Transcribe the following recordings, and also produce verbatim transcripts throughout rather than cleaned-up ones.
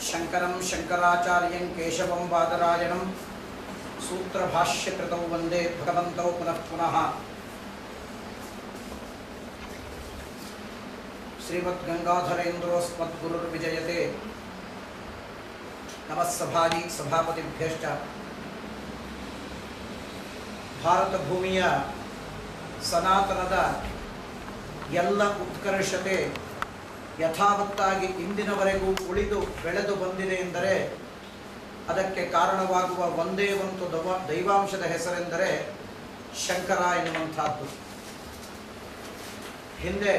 शंकरं शंकराचार्यं केशवं बादरायणं सूत्रभाष्यकृतौ वंदे भगवन्तौ पुनः पुनः। श्रीमद्गंगाधरेन्द्रोऽस्मद्गुरुर्विजयते। नमः सभाजी सभापतिभ्यश्च। ಭಾರತ ಭೂಮಿಯ ಸನಾತನದ ಎಲ್ಲ ಉತ್ಕರ್ಷತೆ ಯಥಾವತ್ತಾಗಿ ಇಂದಿನವರೆಗೂ ಉಳಿದು ಬೆಳೆದು ಬಂದಿದೆ ಎಂದರೆ ಅದಕ್ಕೆ ಕಾರಣವಾಗುವ ಒಂದೇ ಒಂದು ದವ ದೈವಾಂಶದ ಹೆಸರೆಂದರೆ ಶಂಕರ ಎನ್ನುವಂಥದ್ದು. ಹಿಂದೆ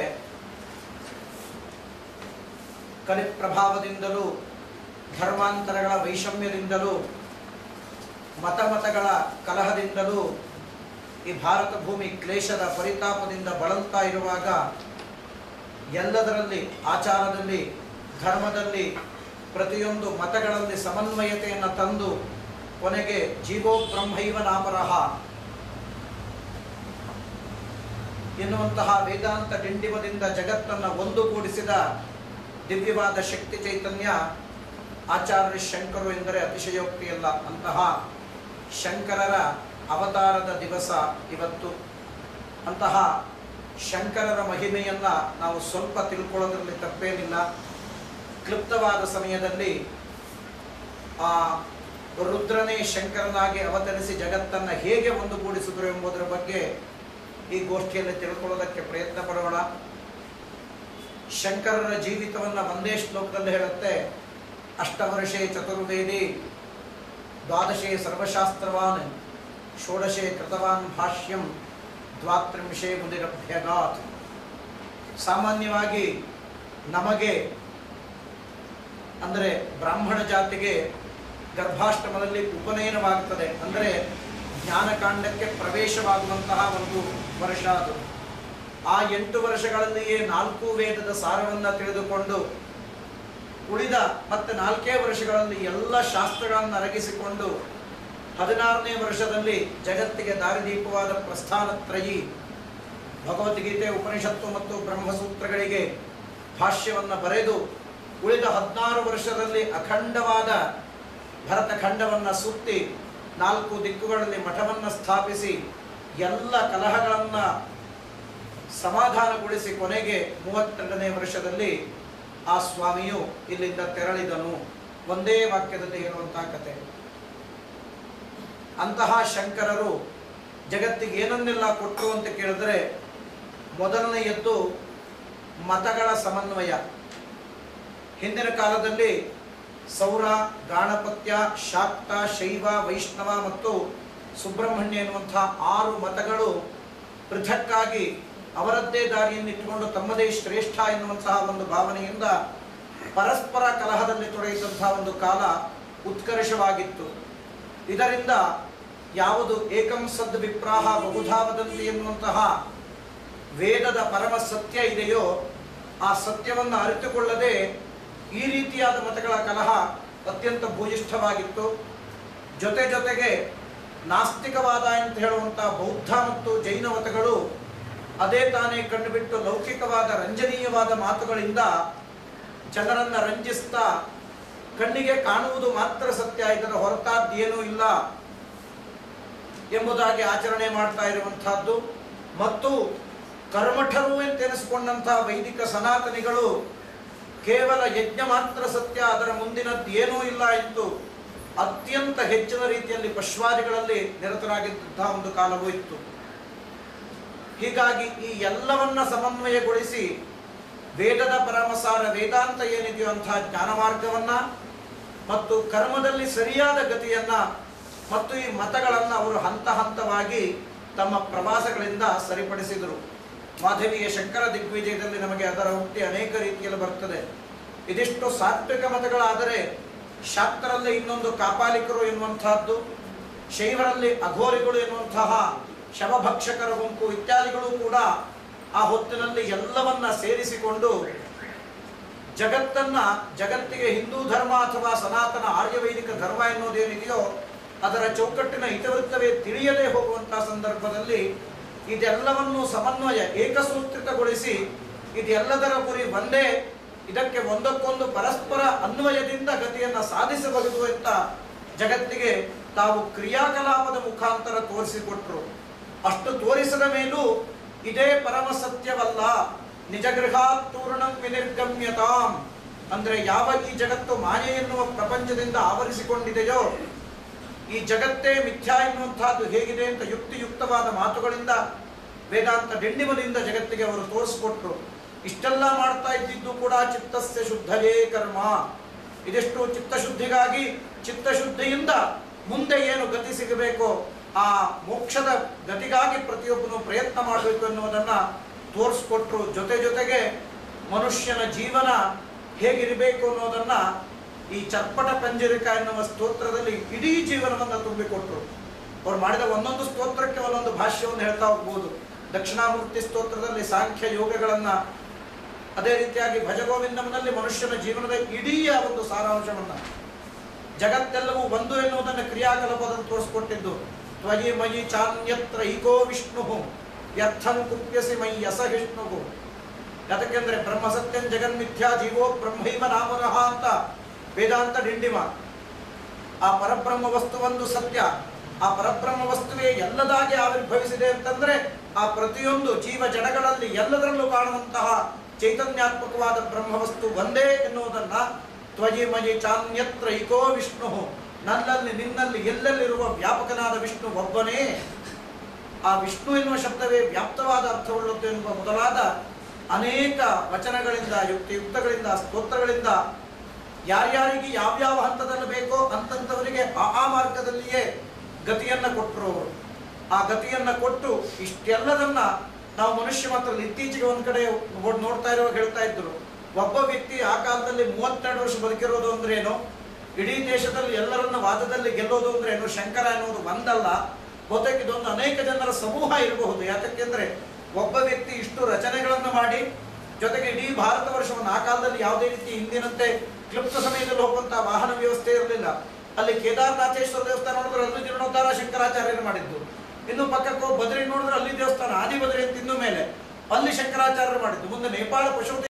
ಕಲಿಪ್ರಭಾವದಿಂದಲೂ ಧರ್ಮಾಂತರಗಳ ವೈಷಮ್ಯದಿಂದಲೂ ಮತಮತಗಳ ಕಲಹದಿಂದಲೂ ಈ ಭಾರತ ಭೂಮಿ ಕ್ಲೇಶದ ಪರಿತಾಪದಿಂದ ಬಳಲ್ತಾ ಇರುವಾಗ ಎಲ್ಲದರಲ್ಲಿ ಆಚಾರದಲ್ಲಿ ಧರ್ಮದಲ್ಲಿ ಪ್ರತಿಯೊಂದು ಮತಗಳಲ್ಲಿ ಸಮನ್ವಯತೆಯನ್ನು ತಂದು ಕೊನೆಗೆ ಜೀವೋ ಬ್ರಹ್ಮೈವ ನಾಪರಃ ಎನ್ನುವಂತಹ ವೇದಾಂತ ಡಿಂಡಿಮದಿಂದ ಜಗತ್ತನ್ನು ಒಂದುಗೂಡಿಸಿದ ದಿವ್ಯವಾದ ಶಕ್ತಿ ಚೈತನ್ಯ ಆಚಾರ್ಯ ಶಂಕರು ಎಂದರೆ ಅತಿಶಯೋಕ್ತಿಯಲ್ಲ. ಅಂತಹ ಶಂಕರರ ಅವತಾರದ ದಿವಸ ಇವತ್ತು. ಅಂತಹ ಶಂಕರರ ಮಹಿಮೆಯನ್ನು ನಾವು ಸ್ವಲ್ಪ ತಿಳ್ಕೊಳ್ಳೋದ್ರಲ್ಲಿ ತಪ್ಪೇನಿಲ್ಲ. ಕ್ಲುಪ್ತವಾದ ಸಮಯದಲ್ಲಿ ಆ ರುದ್ರನೇ ಶಂಕರನಾಗಿ ಅವತರಿಸಿ ಜಗತ್ತನ್ನು ಹೇಗೆ ಒಂದುಗೂಡಿಸಿದರು ಎಂಬುದರ ಬಗ್ಗೆ ಈ ಗೋಷ್ಠಿಯಲ್ಲಿ ತಿಳ್ಕೊಳ್ಳೋದಕ್ಕೆ ಪ್ರಯತ್ನ ಪಡೋಣ. ಶಂಕರರ ಜೀವಿತವನ್ನು ಒಂದೇ ಶ್ಲೋಕದಲ್ಲಿ ಹೇಳುತ್ತೆ. ಅಷ್ಟವರ್ಷೇ ಚತುರ್ವೇದಿ ದ್ವಾದಶೇ ಸರ್ವಶಾಸ್ತ್ರವಾನ್ ಷೋಡಶೇ ಕೃತವಾನ್ ಭಾಷ್ಯಂ ದ್ವಾತ್ರಿಂಶೇ ಮುದಿರಭ್ಯಗಾತ್. ಸಾಮಾನ್ಯವಾಗಿ ನಮಗೆ ಅಂದರೆ ಬ್ರಾಹ್ಮಣ ಜಾತಿಗೆ ಗರ್ಭಾಷ್ಟಮದಲ್ಲಿ ಉಪನಯನವಾಗುತ್ತದೆ, ಅಂದರೆ ಜ್ಞಾನಕಾಂಡಕ್ಕೆ ಪ್ರವೇಶವಾಗುವಂತಹ ಒಂದು ವರ್ಷ ಅದು. ಆ ಎಂಟು ವರ್ಷಗಳಲ್ಲಿಯೇ ನಾಲ್ಕು ವೇದದ ಸಾರವನ್ನು ತಿಳಿದುಕೊಂಡು ಉಳಿದ ಮತ್ತೆ ನಾಲ್ಕೇ ವರ್ಷಗಳಲ್ಲಿ ಎಲ್ಲ ಶಾಸ್ತ್ರಗಳನ್ನು ಅರಗಿಸಿಕೊಂಡು ಹದಿನಾರನೇ ವರ್ಷದಲ್ಲಿ ಜಗತ್ತಿಗೆ ದಾರಿದೀಪವಾದ ಪ್ರಸ್ಥಾನತ್ರಯಿ ಭಗವದ್ಗೀತೆ, ಉಪನಿಷತ್ತು ಮತ್ತು ಬ್ರಹ್ಮಸೂತ್ರಗಳಿಗೆ ಭಾಷ್ಯವನ್ನು ಬರೆದು ಉಳಿದ ಹದಿನಾರು ವರ್ಷದಲ್ಲಿ ಅಖಂಡವಾದ ಭರತಖಂಡವನ್ನು ಸುತ್ತಿ ನಾಲ್ಕು ದಿಕ್ಕುಗಳಲ್ಲಿ ಮಠವನ್ನು ಸ್ಥಾಪಿಸಿ ಎಲ್ಲ ಕಲಹಗಳನ್ನು ಸಮಾಧಾನಗೊಳಿಸಿ ಕೊನೆಗೆ ಮೂವತ್ತೆರಡನೇ ವರ್ಷದಲ್ಲಿ ಆ ಸ್ವಾಮಿಯು ಇಲ್ಲಿಂದ ತೆರಳಿದನು. ಒಂದೇ ವಾಕ್ಯದಲ್ಲಿ ಹೇಳುವಂತಹ ಕತೆ. ಅಂತಹ ಶಂಕರರು ಜಗತ್ತಿಗೆ ಏನನ್ನೆಲ್ಲ ಕೊಟ್ಟರು ಅಂತ ಕೇಳಿದ್ರೆ ಮೊದಲನೆಯದ್ದು ಮತಗಳ ಸಮನ್ವಯ. ಹಿಂದಿನ ಕಾಲದಲ್ಲಿ ಸೌರ, ಗಾಣಪತ್ಯ, ಶಾಕ್ತ, ಶೈವ, ವೈಷ್ಣವ ಮತ್ತು ಸುಬ್ರಹ್ಮಣ್ಯ ಎನ್ನುವಂತಹ ಆರು ಮತಗಳು ಪೃಥಕ್ಕಾಗಿ ಅವರದ್ದೇ ದಾರಿಯನ್ನಿಟ್ಟುಕೊಂಡು ತಮ್ಮದೇ ಶ್ರೇಷ್ಠ ಎನ್ನುವಂತಹ ಒಂದು ಭಾವನೆಯಿಂದ ಪರಸ್ಪರ ಕಲಹದಲ್ಲಿ ತೊಡಗಿದಂತಹ ಒಂದು ಕಾಲ ಉತ್ಕರ್ಷವಾಗಿತ್ತು. ಇದರಿಂದ ಯಾವುದು ಏಕಂ ಸದ್ ವಿಪ್ರಾಹ ಬಹುಧಾ ವದಂತಿ ಎನ್ನುವಂತಹ ವೇದದ ಪರಮ ಸತ್ಯ ಇದೆಯೋ ಆ ಸತ್ಯವನ್ನು ಅರಿತುಕೊಳ್ಳದೆ ಈ ರೀತಿಯಾದ ಮತಗಳ ಕಲಹ ಅತ್ಯಂತ ಭೂಯಿಷ್ಠವಾಗಿತ್ತು. ಜೊತೆ ಜೊತೆಗೆ ನಾಸ್ತಿಕವಾದ ಅಂತ ಹೇಳುವಂತಹ ಬೌದ್ಧ ಮತ್ತು ಜೈನ ಮತಗಳು ಅದೇ ತಾನೇ ಕಂಡುಬಿಟ್ಟು ಲೌಕಿಕವಾದ ರಂಜನೀಯವಾದ ಮಾತುಗಳಿಂದ ಜನರನ್ನು ರಂಜಿಸ್ತಾ ಕಣ್ಣಿಗೆ ಕಾಣುವುದು ಮಾತ್ರ ಸತ್ಯ, ಇದರ ಹೊರತಾದ್ದೇನೂ ಇಲ್ಲ ಎಂಬುದಾಗಿ ಆಚರಣೆ ಮಾಡ್ತಾ ಇರುವಂತಹದ್ದು. ಮತ್ತು ಕರ್ಮಠರು ಎಂತೆನಿಸಿಕೊಂಡಂತಹ ವೈದಿಕ ಸನಾತನಿಗಳು ಕೇವಲ ಯಜ್ಞ ಮಾತ್ರ ಸತ್ಯ, ಅದರ ಮುಂದಿನದ್ದೇನೂ ಇಲ್ಲ ಎಂದು ಅತ್ಯಂತ ಹೆಚ್ಚಿನ ರೀತಿಯಲ್ಲಿ ಪಶ್ವಾದಿಗಳಲ್ಲಿ ನಿರತರಾಗಿದ್ದಂತಹ ಒಂದು ಕಾಲವೂ ಇತ್ತು. ಹೀಗಾಗಿ ಈ ಎಲ್ಲವನ್ನ ಸಮನ್ವಯಗೊಳಿಸಿ ವೇದದ ಪರಮಸಾರ ವೇದಾಂತ ಏನಿದೆಯೋ ಅಂತಹ ಜ್ಞಾನ ಮಾರ್ಗವನ್ನ ಮತ್ತು ಕರ್ಮದಲ್ಲಿ ಸರಿಯಾದ ಗತಿಯನ್ನ ಮತ್ತು ಈ ಮತಗಳನ್ನು ಅವರು ಹಂತ ಹಂತವಾಗಿ ತಮ್ಮ ಪ್ರವಾಸಗಳಿಂದ ಸರಿಪಡಿಸಿದರು. ಮಾಧವಿಯ ಶಂಕರ ದಿಗ್ವಿಜಯದಲ್ಲಿ ನಮಗೆ ಅದರ ಉಕ್ತಿ ಅನೇಕ ರೀತಿಯಲ್ಲಿ ಬರ್ತದೆ. ಇದಿಷ್ಟು ಸಾತ್ವಿಕ ಮತಗಳಾದರೆ ಶಾಕ್ತರಲ್ಲಿ ಇನ್ನೊಂದು ಕಾಪಾಲಿಕರು ಎನ್ನುವಂತಹದ್ದು, ಶೈವರಲ್ಲಿ ಅಘೋರಿಗಳು ಎನ್ನುವಂತಹ ಶವಭಕ್ಷಕರ ಗುಂಪು ಇತ್ಯಾದಿಗಳು ಕೂಡ ಆ ಹೊತ್ತಿನಲ್ಲಿ ಎಲ್ಲವನ್ನ ಸೇರಿಸಿಕೊಂಡು ಜಗತ್ತನ್ನ ಜಗತ್ತಿಗೆ ಹಿಂದೂ ಧರ್ಮ ಅಥವಾ ಸನಾತನ ಆರ್ಯವೈದಿಕ ಧರ್ಮ ಎನ್ನುವುದೇನಿದೆಯೋ ಅದರ ಚೌಕಟ್ಟಿನ ಇತಿವೃತ್ತವೇ ತಿಳಿಯದೇ ಹೋಗುವಂತಹ ಸಂದರ್ಭದಲ್ಲಿ ಇದೆಲ್ಲವನ್ನು ಸಮನ್ವಯ ಏಕಸೂತ್ರಿತಗೊಳಿಸಿ ಇದೆಲ್ಲದರ ಗುರಿ ಒಂದೇ, ಇದಕ್ಕೆ ಒಂದಕ್ಕೊಂದು ಪರಸ್ಪರ ಅನ್ವಯದಿಂದ ಗತಿಯನ್ನು ಸಾಧಿಸಬಹುದು ಅಂತ ಜಗತ್ತಿಗೆ ತಾವು ಕ್ರಿಯಾಕಲಾಪದ ಮುಖಾಂತರ ತೋರಿಸಿಕೊಟ್ರು. ಅಷ್ಟು ತೋರಿಸದ ಮೇಲೂ ಇದೇ ಪರಮ ಸತ್ಯವಲ್ಲ, ನಿಜಗೃಹಾತ್ ತೂರ್ಣಂ ವಿನಿರ್ಗಮ್ಯತಾಂ, ಅಂದ್ರೆ ಯಾವ ಈ ಜಗತ್ತು ಮಾಯೆ ಎನ್ನುವ ಪ್ರಪಂಚದಿಂದ ಆವರಿಸಿಕೊಂಡಿದೆಯೋ, ಈ ಜಗತ್ತೇ ಮಿಥ್ಯಾ ಎನ್ನುವಂತಹದ್ದು ಹೇಗಿದೆ ಅಂತ ಯುಕ್ತಿಯುಕ್ತವಾದ ಮಾತುಗಳಿಂದ ವೇದಾಂತ ಡಿಂಡಿಮದಿಂದ ಜಗತ್ತಿಗೆ ಅವರು ತೋರಿಸಿಕೊಟ್ರು. ಇಷ್ಟೆಲ್ಲ ಮಾಡ್ತಾ ಇದ್ದಿದ್ದು ಕೂಡ ಚಿತ್ತಸ್ಯ ಶುದ್ಧಯೇ ಕರ್ಮ, ಇದೆಷ್ಟು ಚಿತ್ತಶುದ್ಧಿಗಾಗಿ, ಚಿತ್ತಶುದ್ಧಿಯಿಂದ ಮುಂದೆ ಏನು ಗತಿ ಸಿಗಬೇಕೋ ಆ ಮೋಕ್ಷದ ಗತಿಗಾಗಿ ಪ್ರತಿಯೊಬ್ಬನು ಪ್ರಯತ್ನ ಮಾಡಬೇಕು ಎನ್ನುವುದನ್ನ ತೋರಿಸ್ಕೊಟ್ರು. ಜೊತೆ ಜೊತೆಗೆ ಮನುಷ್ಯನ ಜೀವನ ಹೇಗಿರಬೇಕು ಅನ್ನೋದನ್ನ ಈ ಚರ್ಪಟ ಪಂಜರಿಕ ಎನ್ನುವ ಸ್ತೋತ್ರದಲ್ಲಿ ಇಡೀ ಜೀವನವನ್ನು ತುಂಬಿಕೊಟ್ರು. ಅವ್ರು ಮಾಡಿದ ಒಂದೊಂದು ಸ್ತೋತ್ರಕ್ಕೆ ಒಂದೊಂದು ಭಾಷ್ಯವನ್ನು ಹೇಳ್ತಾ ಹೋಗ್ಬೋದು. ದಕ್ಷಿಣಾಮೂರ್ತಿ ಸ್ತೋತ್ರದಲ್ಲಿ ಸಾಂಖ್ಯ ಯೋಗಗಳನ್ನ, ಅದೇ ರೀತಿಯಾಗಿ ಭಜಗೋವಿಂದಮನಲ್ಲಿ ಮನುಷ್ಯನ ಜೀವನದ ಇಡೀ ಒಂದು ಸಾರಾಂಶವನ್ನ, ಜಗತ್ತೆಲ್ಲವೂ ಒಂದು ಎನ್ನುವುದನ್ನು ಕ್ರಿಯಾಕಲಾಪದಲ್ಲಿ ತೋರಿಸ್ಕೊಟ್ಟಿದ್ದು. ತ್ವಯಿ ಮಯಿ ಚಾನ್ಯತ್ರ ಈಕೋ ವಿಷ್ಣು ವ್ಯರ್ಥಂ ಕುಪ್ಯಸಿ ಮೈ ಯಸಹಿಷ್ಣು. ಯಾತಕ್ಕೆಂದ್ರೆ ಬ್ರಹ್ಮ ಸತ್ಯಂ ಜಗನ್ಮಿಥ್ಯಾ ಜೀವೋ ಬ್ರಹ್ಮೈವ ನಾಮರಹ ಅಂತ ವೇದಾಂತ ಡಿಂಡಿಮ. ಆ ಪರಬ್ರಹ್ಮ ವಸ್ತು ಒಂದು ಸತ್ಯ, ಆ ಪರಬ್ರಹ್ಮ ವಸ್ತುವೇ ಎಲ್ಲದಾಗಿ ಆವಿರ್ಭವಿಸಿದೆ ಅಂತಂದ್ರೆ ಆ ಪ್ರತಿಯೊಂದು ಜೀವ ಜಡಗಳಲ್ಲಿ ಎಲ್ಲದರಲ್ಲೂ ಕಾಣುವಂತಹ ಚೈತನ್ಯಾತ್ಮಕವಾದ ಬ್ರಹ್ಮವಸ್ತು ಒಂದೇ ಎನ್ನುವುದನ್ನ ತ್ವಯಿ ಮಯಿ ಚಾನ್ಯತ್ರ ಈಕೋ ವಿಷ್ಣು, ನನ್ನಲ್ಲಿ ನಿನ್ನಲ್ಲಿ ಎಲ್ಲೆಲ್ಲಿರುವ ವ್ಯಾಪಕನಾದ ವಿಷ್ಣು ಒಬ್ಬನೇ. ಆ ವಿಷ್ಣು ಎನ್ನುವ ಶಬ್ದವೇ ವ್ಯಾಪ್ತವಾದ ಅರ್ಥವುಳ್ಳದ್ದು ಎನ್ನುವ ಮೊದಲಾದ ಅನೇಕ ವಚನಗಳಿಂದ, ಯುಕ್ತಿಯುಕ್ತಗಳಿಂದ, ಸ್ತೋತ್ರಗಳಿಂದ ಯಾರ್ಯಾರಿಗೆ ಯಾವ್ಯಾವ ಹಂತದಲ್ಲಿ ಬೇಕೋ ಅಂತಂತವರಿಗೆ ಆ ಆ ಮಾರ್ಗದಲ್ಲಿಯೇ ಗತಿಯನ್ನ ಕೊಟ್ಟರು ಅವರು. ಆ ಗತಿಯನ್ನ ಕೊಟ್ಟು ಇಷ್ಟೆಲ್ಲದನ್ನ ನಾವು ಮನುಷ್ಯ ಮಾತ್ರ ಇತ್ತೀಚೆಗೆ ಒಂದ್ ಕಡೆ ನೋಡ್ತಾ ಇರುವಾಗ ಹೇಳ್ತಾ ಇದ್ರು, ಒಬ್ಬ ವ್ಯಕ್ತಿ ಆ ಕಾಲದಲ್ಲಿ ಮೂವತ್ತೆರಡು ವರ್ಷ ಬದುಕಿರೋದು ಅಂದ್ರೆ ಏನು, ಇಡೀ ದೇಶದಲ್ಲಿ ಎಲ್ಲರನ್ನ ವಾದದಲ್ಲಿ ಗೆಲ್ಲೋದು ಅಂದ್ರೆ ಏನು, ಶಂಕರ ಎನ್ನುವುದು ಒಂದಲ್ಲ, ಬಹುತೇಕ ಇದೊಂದು ಅನೇಕ ಜನರ ಸಮೂಹ ಇರಬಹುದು. ಯಾತಕ್ಕೆಂದ್ರೆ ಒಬ್ಬ ವ್ಯಕ್ತಿ ಇಷ್ಟು ರಚನೆಗಳನ್ನು ಮಾಡಿ, ಜೊತೆಗೆ ಇಡೀ ಭಾರತ ವರ್ಷವನ್ನು, ಆ ಕಾಲದಲ್ಲಿ ಯಾವುದೇ ರೀತಿ ಹಿಂದಿನಂತೆ ಕ್ಲುಪ್ತ ಸಮಯದಲ್ಲಿ ಹೋಗುವಂತಹ ವಾಹನ ವ್ಯವಸ್ಥೆ ಇರಲಿಲ್ಲ. ಅಲ್ಲಿ ಕೇದಾರನಾಥೇಶ್ವರ ದೇವಸ್ಥಾನ ನೋಡಿದ್ರೆ ಅಲ್ಲಿ ಜೀರ್ಣೋದ್ಧಾರ ಶಂಕರಾಚಾರ್ಯರು ಮಾಡಿದ್ದು. ಇನ್ನು ಪಕ್ಕಕ್ಕೆ ಹೋಗಿ ಬದ್ರಿ ನೋಡಿದ್ರೆ ಅಲ್ಲಿ ದೇವಸ್ಥಾನ ಆದಿ ಬದ್ರಿ ಅಂತ ಇನ್ನು ಮೇಲೆ ಅಲ್ಲಿ ಶಂಕರಾಚಾರ್ಯರು ಮಾಡಿದ್ದು. ಮುಂದೆ ನೇಪಾಳ ಪಶುಪತಿ